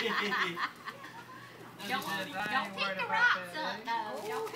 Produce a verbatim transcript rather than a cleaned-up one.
Don't, don't pick the rocks up, though. Don't